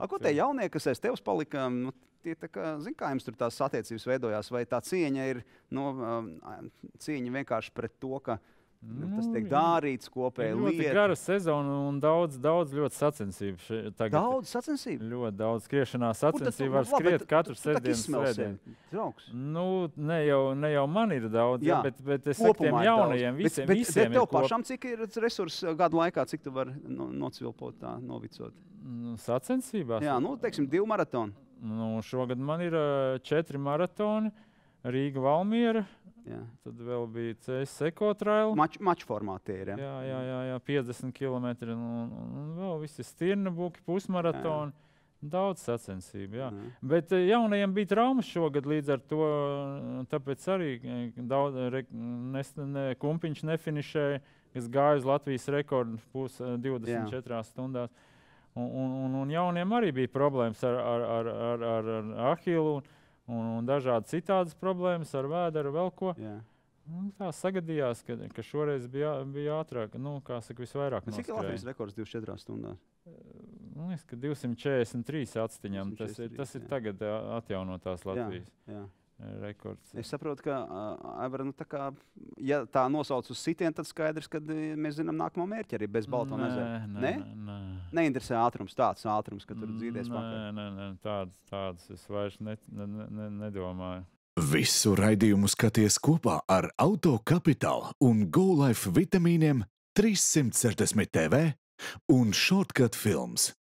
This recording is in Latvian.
Ko tie jaunie, kas aiz tevis palika, nu, tie tā kā, zin kā jums tur tās attiecības veidojās, vai tā cieņa ir, cieņa vienkārši pret to, ka tas tiek dārīts kopēji lieta? Ļoti gara sezona un daudz ļoti sacensību. Daudz sacensību? Ļoti daudz skriešanā sacensību var skriet katru sestdienu. Nu, ne jau man ir daudz, bet es saku tiem jaunajiem visiem bet tev pašam cik ir resursi gadu laikā, cik tu vari nocvilpot tā, novicot? Sacensībās? Jā, teiksim 2 maratoni. Šogad man ir 4 maratoni, Rīga, Valmiera. Jā. Tad vēl bija CS Ekotrail. Maču formāti ir, jā? Jā, 50 km. Un vēl visi Stirnabuki, pusmaratoni. Daudz sacensību, jā. Bet jaunajiem bija traumas šogad līdz ar to, tāpēc arī Kumpiņš nefinišēja, kas gāja uz Latvijas rekordu 24 stundās. Un jauniem arī bija problēmas ar Ahilu. Un dažādi citādas problēmas ar vēderu, vēl ko. Tā sagadījās, ka šoreiz bija ātrāk, kā saka, visvairāk noskrēja. Cik ir Latvijas rekords 24 stundās? Man liekas, ka 243 atstiņām. Tas ir tagad atjaunotās Latvijas rekords. Es saprotu, ka, Aivar, ja tā nosauc uz sitienu, tad skaidrs, ka mēs zinām nākamo mērķi arī bez Baltona ezera. Nē. Neinteresē ātrums, tāds ātrums, ka tur dzīvies pakaļ. Nē, tāds es vairs nedomāju. Visu raidījumu skaties kopā ar Auto Capital un GoLife vitamīniem 360 TV un Shortcut Films.